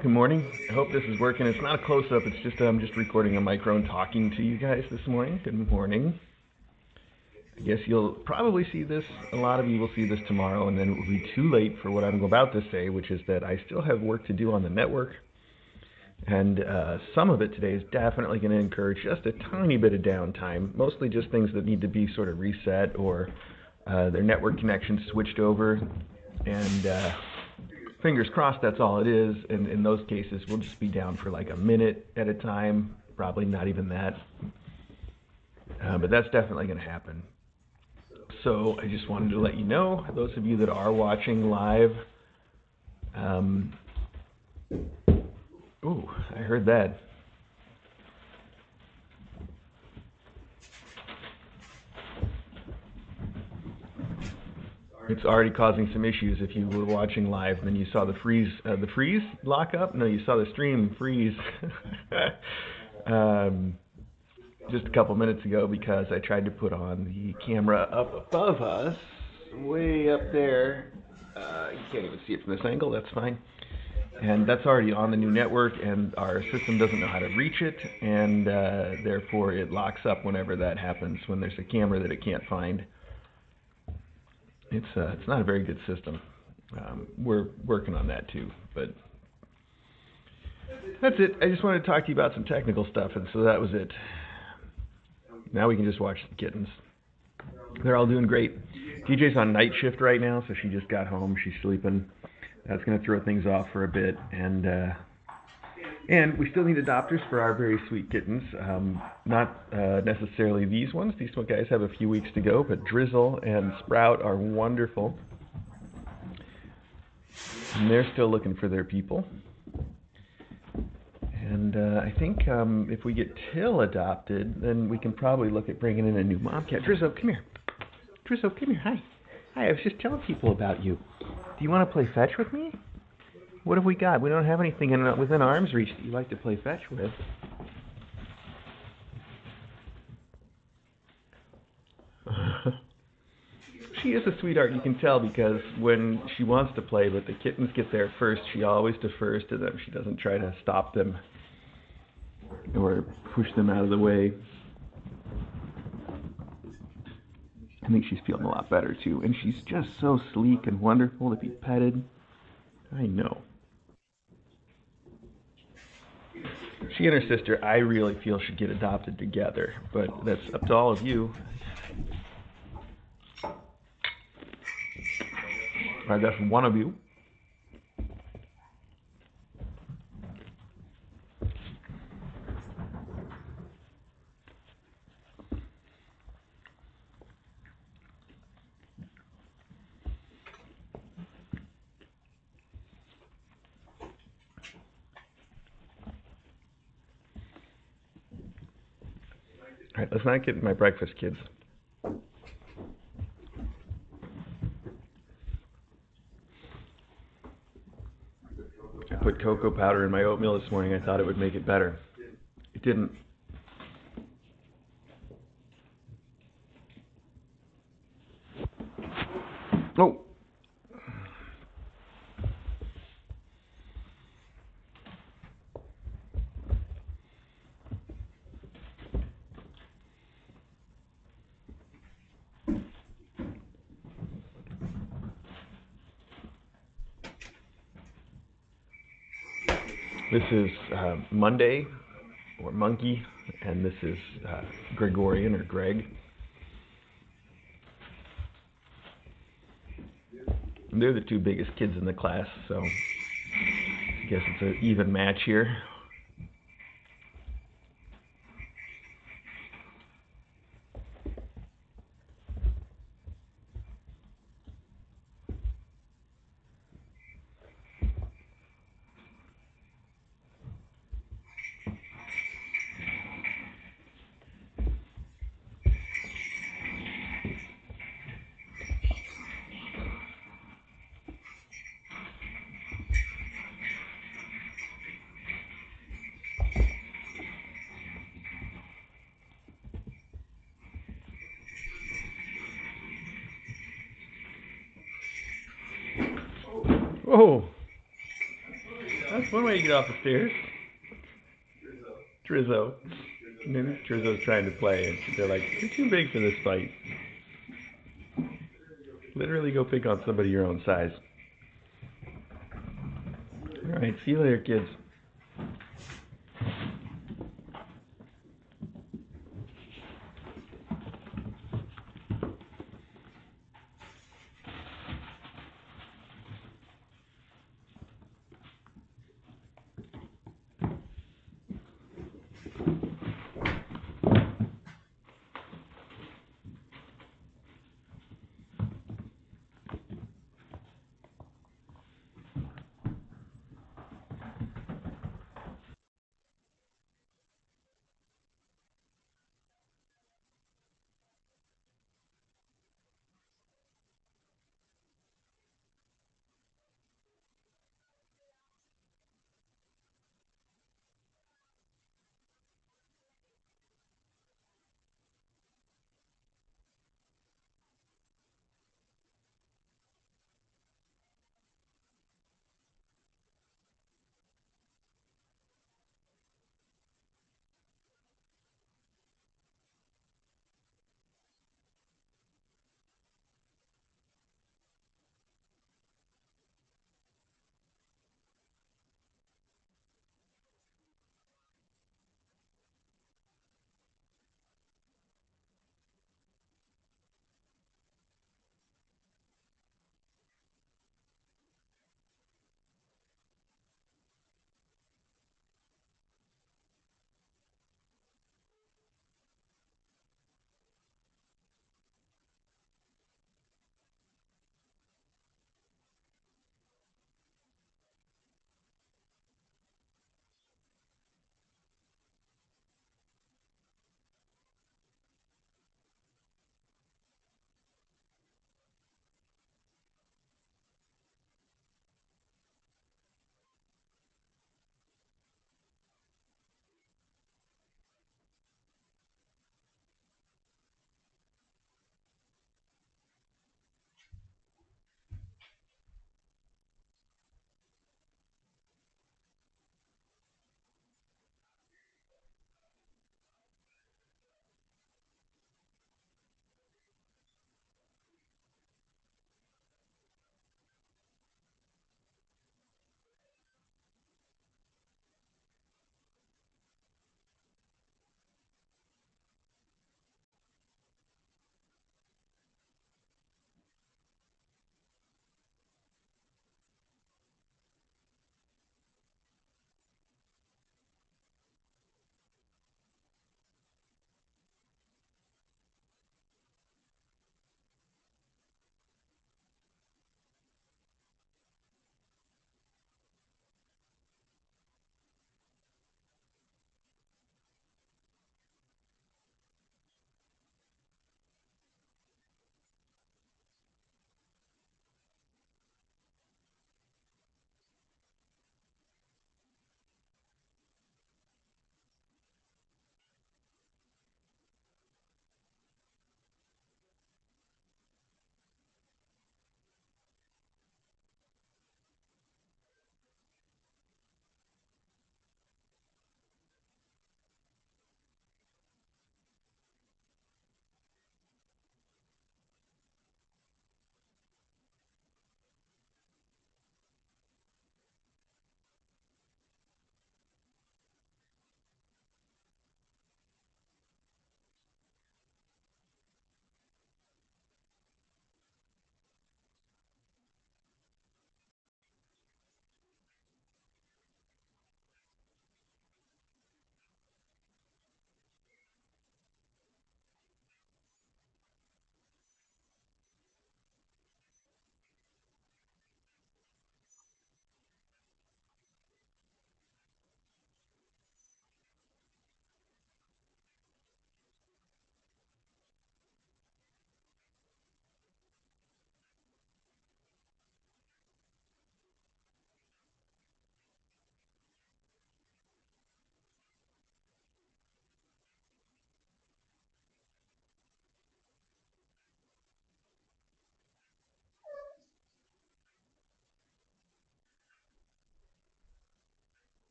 Good morning. I hope this is working. It's not a close-up. It's just I'm just recording a micro and talking to you guys this morning. Good morning. I guess you'll probably see this. A lot of you will see this tomorrow, and then it will be too late for what I'm about to say, which is that I still have work to do on the network. And some of it today is definitely going to encourage just a tiny bit of downtime, mostly just things that need to be sort of reset or their network connection switched over. And fingers crossed that's all it is. And in those cases, we'll just be down for like a minute at a time, probably not even that. But that's definitely going to happen. So I just wanted to let you know, those of you that are watching live, ooh, I heard that. It's already causing some issues. If you were watching live and then you saw the freeze lock up? No, you saw the stream freeze just a couple minutes ago because I tried to put on the camera up above us, way up there. You can't even see it from this angle, that's fine. And that's already on the new network, and our system doesn't know how to reach it, and therefore it locks up whenever that happens, when there's a camera that it can't find. It's not a very good system. We're working on that too, but that's it. I just wanted to talk to you about some technical stuff, and so that was it. Now we can just watch the kittens. They're all doing great. TJ's on night shift right now, so she just got home. She's sleeping. That's going to throw things off for a bit, and we still need adopters for our very sweet kittens. Not necessarily these ones. These guys have a few weeks to go, but Drizzle and Sprout are wonderful. And they're still looking for their people. And I think if we get Till adopted, then we can probably look at bringing in a new mom cat. Drizzle, come here. Drizzle, come here. Hi. Hi, I was just telling people about you. Do you want to play fetch with me? What have we got? We don't have anything within arm's reach that you like to play fetch with. She is a sweetheart, you can tell, because when she wants to play, but the kittens get there first, she always defers to them. She doesn't try to stop them or push them out of the way. I think she's feeling a lot better, too. And she's just so sleek and wonderful to be petted. I know. She and her sister, I really feel, should get adopted together, but that's up to all of you. Or that's one of you. All right, let's not get my breakfast, kids. I put cocoa powder in my oatmeal this morning. I thought it would make it better. It didn't. Oh. This is Monday, or Monkey, and this is Gregorian, or Greg. And they're the two biggest kids in the class, so I guess it's an even match here. Oh, that's One way to get off the stairs. Trizzo. And then Trizzo's trying to play, and they're like, "You're too big for this fight. Literally go pick on somebody your own size." Alright, see you later, kids.